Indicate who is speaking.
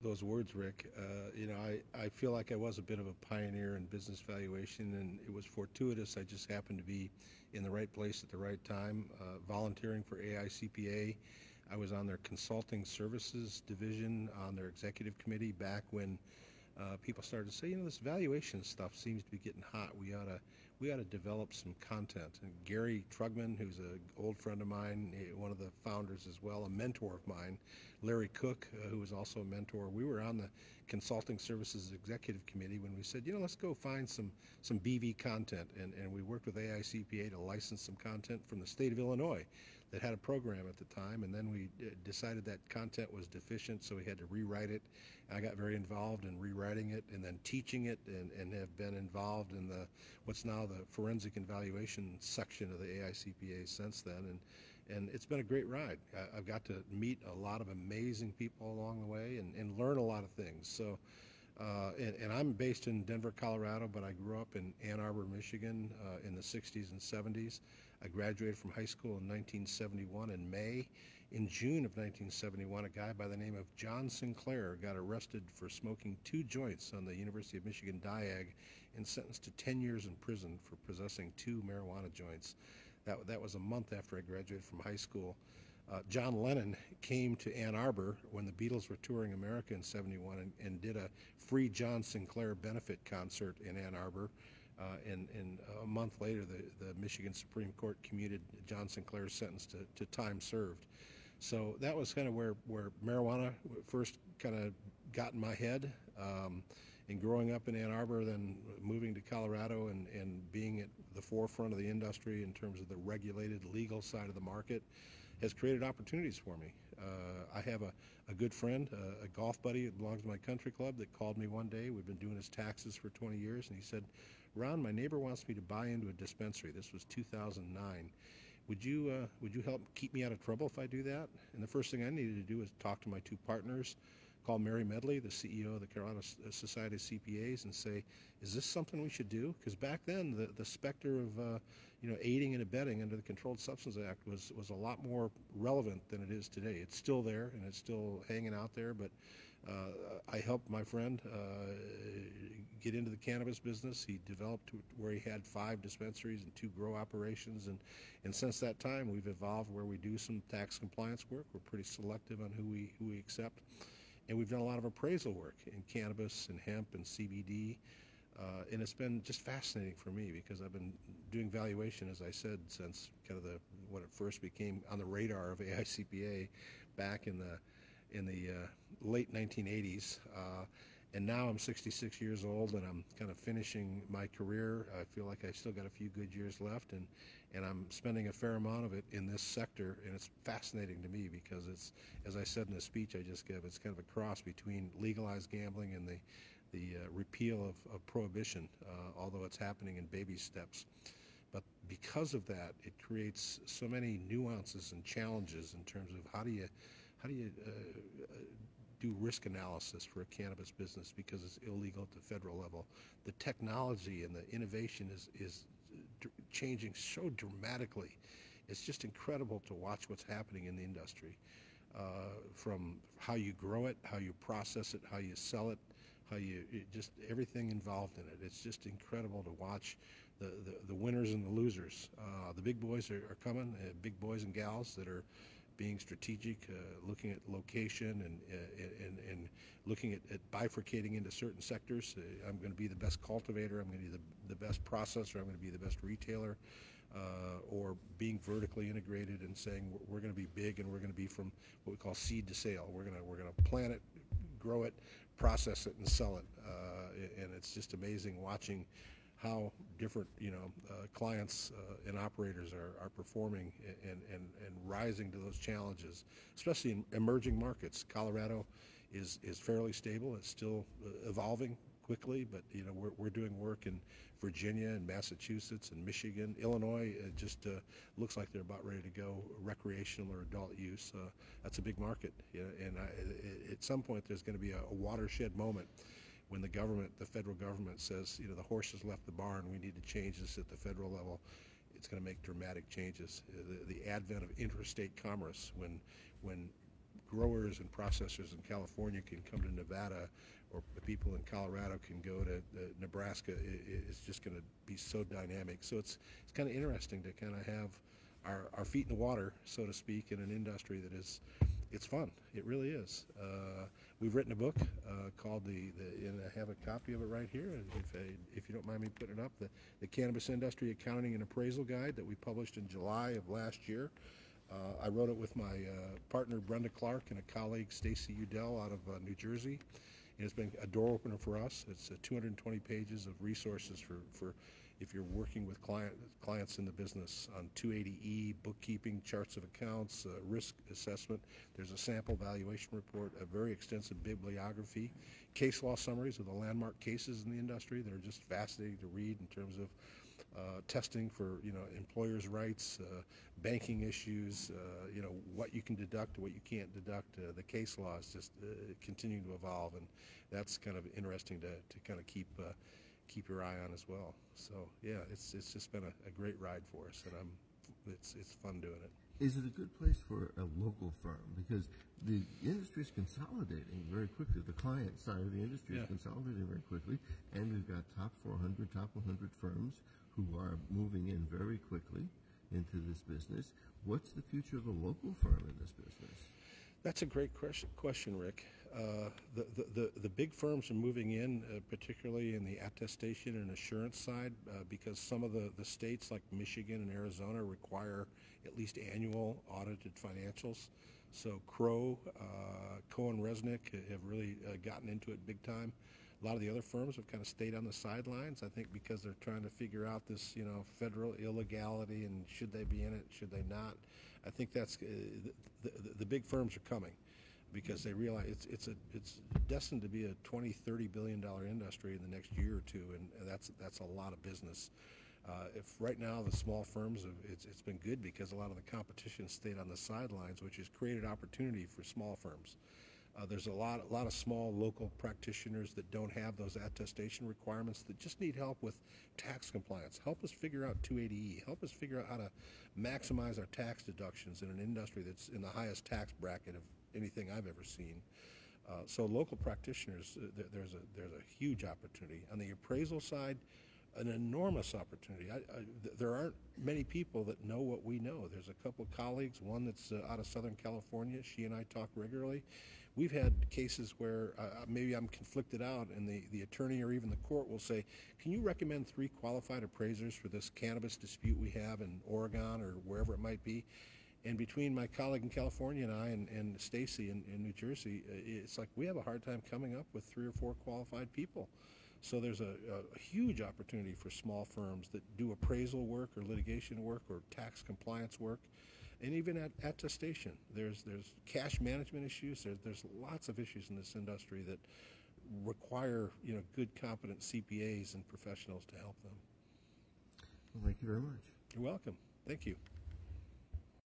Speaker 1: those words, Rick. I feel like I was a bit of a pioneer in business valuation, and it was fortuitous. I just happened to be in the right place at the right time, volunteering for AICPA. I was on their consulting services division on their executive committee back when people started to say, this valuation stuff seems to be getting hot. We ought to develop some content. And Gary Trugman, who's an old friend of mine, one of the founders as well, a mentor of mine, Larry Cook, who was also a mentor. We were on the consulting services executive committee when we said, let's go find some BV content, and we worked with AICPA to license some content from the state of Illinois that had a program at the time, and then we decided that content was deficient, so we had to rewrite it. I got very involved in rewriting it and then teaching it, and have been involved in what's now the forensic and valuation section of the AICPA since then, and it's been a great ride. I've got to meet a lot of amazing people along the way and learn a lot of things. So. And I'm based in Denver, Colorado, but I grew up in Ann Arbor, Michigan in the 60s and 70s. I graduated from high school in 1971 in May. In June of 1971, a guy by the name of John Sinclair got arrested for smoking 2 joints on the University of Michigan Diag and sentenced to 10 years in prison for possessing 2 marijuana joints. That was a month after I graduated from high school. John Lennon came to Ann Arbor when the Beatles were touring America in '71 and did a free John Sinclair benefit concert in Ann Arbor. And a month later, the Michigan Supreme Court commuted John Sinclair's sentence to time served. So that was kind of where marijuana first kind of got in my head. And growing up in Ann Arbor, then moving to Colorado and being at the forefront of the industry in terms of the regulated legal side of the market has created opportunities for me. I have a good friend, a golf buddy that belongs to my country club, that called me one day. We've been doing his taxes for 20 years, and he said, "Ron, my neighbor wants me to buy into a dispensary." This was 2009. Would you help keep me out of trouble if I do that? And the first thing I needed to do was talk to my 2 partners, call Mary Medley, the CEO of the Carolina Society of CPAs, and say, is this something we should do? Because back then, the specter of aiding and abetting under the Controlled Substance Act was a lot more relevant than it is today. It's still there, and it's still hanging out there, but I helped my friend get into the cannabis business. He developed to where he had 5 dispensaries and 2 grow operations, and since that time, we've evolved where we do some tax compliance work. We're pretty selective on who we accept. And we've done a lot of appraisal work in cannabis and hemp and CBD. And it's been just fascinating for me because I've been doing valuation, as I said, since kind of when it first became on the radar of AICPA back in the late 1980s. And now I'm 66 years old, and I'm kind of finishing my career. I feel like I've still got a few good years left, and I'm spending a fair amount of it in this sector, and it's fascinating to me because it's, as I said in the speech I just gave, it's kind of a cross between legalized gambling and the repeal of prohibition, although it's happening in baby steps. But because of that, it creates so many nuances and challenges in terms of how do you do risk analysis for a cannabis business because it's illegal at the federal level. The technology and the innovation is changing so dramatically. It's just incredible to watch what's happening in the industry, from how you grow it, how you process it, how you sell it, just everything involved in it. It's just incredible to watch the winners and the losers. The big boys are coming, big boys and gals that are being strategic, looking at location and looking at bifurcating into certain sectors. I'm going to be the best cultivator, I'm going to be the best processor, I'm going to be the best retailer, or being vertically integrated and saying we're going to be big and we're going to be from what we call seed to sale. We're going to plant it, grow it, process it, and sell it. And it's just amazing watching how different clients and operators are performing and rising to those challenges, especially in emerging markets. Colorado is fairly stable. It's still evolving quickly, but we're doing work in Virginia and Massachusetts and Michigan. Illinois just looks like they're about ready to go recreational or adult use. That's a big market, and at some point there's going to be a watershed moment when the federal government says, the horse has left the barn, we need to change this at the federal level. It's going to make dramatic changes. The advent of interstate commerce, when growers and processors in California can come to Nevada, or the people in Colorado can go to Nebraska. It's just going to be so dynamic. So it's kind of interesting to kind of have our feet in the water, so to speak, in an industry that is, it's fun. It really is. We've written a book called and I have a copy of it right here, if you don't mind me putting it up, the Cannabis Industry Accounting and Appraisal Guide that we published in July of last year. I wrote it with my partner Brenda Clark and a colleague Stacy Udell out of New Jersey. And it's been a door opener for us. It's 220 pages of resources for if you're working with clients in the business on 280E, bookkeeping, charts of accounts, risk assessment. There's a sample valuation report, a very extensive bibliography, case law summaries of the landmark cases in the industry that are just fascinating to read in terms of testing for employers' rights, banking issues, what you can deduct, what you can't deduct. The case law is just continuing to evolve, and that's kind of interesting to kind of keep your eye on as well. So yeah, it's just been a great ride for us, and it's fun doing it.
Speaker 2: Is it a good place for a local firm? Because the industry is consolidating very quickly. The client side of the industry is consolidating very quickly, and we've got top 400, top 100 firms who are moving in very quickly into this business. What's the future of a local firm in this business?
Speaker 1: That's a great question, Rick. The big firms are moving in, particularly in the attestation and assurance side, because some of the states like Michigan and Arizona require at least annual audited financials. So Crow, Cohen-Resnick have really gotten into it big time. A lot of the other firms have kind of stayed on the sidelines, I think, because they're trying to figure out this, federal illegality and should they be in it, should they not. I think that's the big firms are coming because they realize it's destined to be a $20–30 billion industry in the next year or two, and that's a lot of business. If right now the small firms, it's been good because a lot of the competition stayed on the sidelines, which has created opportunity for small firms. There's a lot of small local practitioners that don't have those attestation requirements that just need help with tax compliance. Help us figure out 280E. Help us figure out how to maximize our tax deductions in an industry that's in the highest tax bracket of anything I've ever seen. So local practitioners, there's a huge opportunity. On the appraisal side, an enormous opportunity. There aren't many people that know what we know. There's a couple of colleagues, one that's out of Southern California. She and I talk regularly. We've had cases where maybe I'm conflicted out, and the attorney or even the court will say, can you recommend 3 qualified appraisers for this cannabis dispute we have in Oregon or wherever it might be? And between my colleague in California and I and Stacy in New Jersey, it's like we have a hard time coming up with 3 or 4 qualified people. So there's a huge opportunity for small firms that do appraisal work or litigation work or tax compliance work, and even at attestation. There's cash management issues. There's lots of issues in this industry that require good, competent CPAs and professionals to help them.
Speaker 2: Well, thank you very much.
Speaker 1: You're welcome. Thank you.